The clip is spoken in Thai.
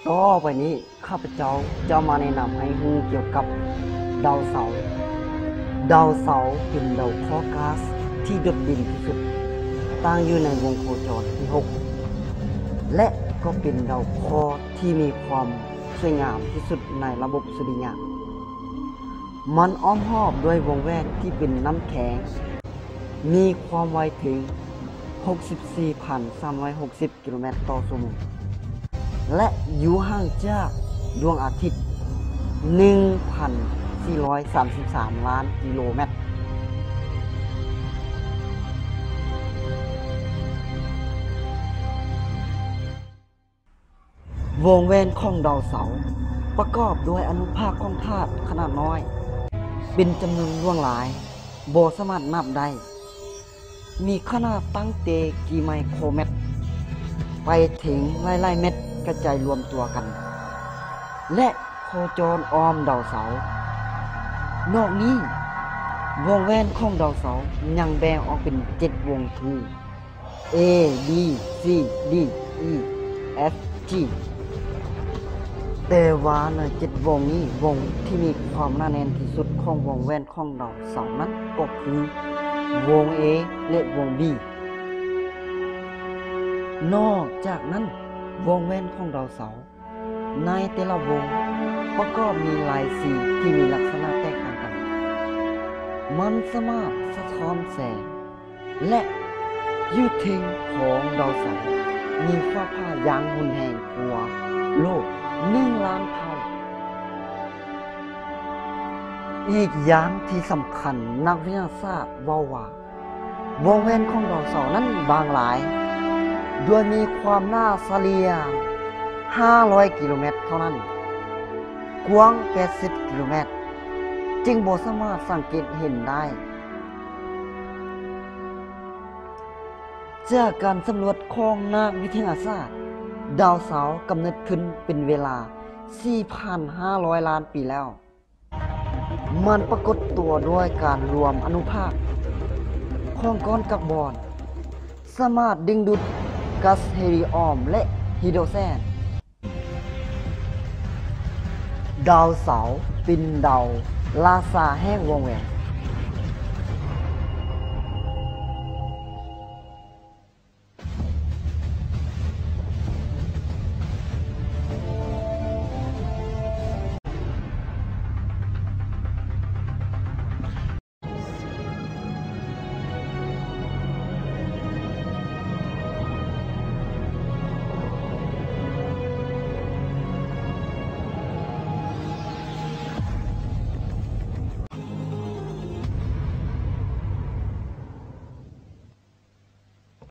ต่อไปนี้ข้าพเจ้าจะมาแนะนำให้รู้เกี่ยวกับดาวเสาร์ดาวเสาร์เป็นดาวเคราะห์ก๊าซที่โดดเด่นที่สุดตั้งอยู่ในวงโคจรที่6และก็เป็นดาวเคราะห์ที่มีความสวยงามที่สุดในระบบสุริยะมันอ้อมรอบด้วยวงแหวนที่เป็นน้ำแข็งมีความไวถึง 64,360 กิโลเมตรต่อชั่วโมงและอยู่ห่างจากดวงอาทิตย์ 1,433 ล้านกิโลเมตรวงแหวนของดาวเสาร์ประกอบด้วยอนุภาคของธาตุขนาดน้อยเป็นจำนวนล่วงหลายบ่สามารถนับได้มีขนาดตั้งแต่กี่ไมโครเมตรไปถึงหลายๆเม็ดกระจายรวมตัวกันและโคจรอ้อมดาวเสาร์นอกนี้วงแหวนของดาวเสาร์ยังแบ่งออกเป็น7วงคือ A B C D E F G แต่ว่าใน7วงนี้วงที่มีความหนาแน่นที่สุดของวงแหวนของดาวเสาร์นั้นก็คือวง A และวง B นอกจากนั้นวงแหวนของดาวเสาร์ในแต่ละวงก็มีลายสีที่มีลักษณะแตกต่างกันมันสามารถสะท้อนแสงและยุทิงของดาวเสาร์มีฟ้าผ่าอย่างรุนแรงกว่าโลก1 ล้านเท่าอีกอย่างที่สำคัญนักวิทยาศาสตร์ว่าวงแหวนของดาวเสาร์นั้นบางหลายโดยมีความหน้าเฉลี่ย500 กิโลเมตรเท่านั้นกว้าง80 กิโลเมตรจึงบ่สามารถสังเกตเห็นได้จากการสำรวจของนักวิทยาศาสตร์ดาวเสาร์กำเนิดขึ้นเป็นเวลา 4,500 ล้านปีแล้วมันปรากฏตัวด้วยการรวมอนุภาคของก้อนคาร์บอนสามารถดึงดูดก๊าซเฮลิออมและฮีโดรเจนดาวเสาร์เป็นดาวราชาแห่งวงแหวน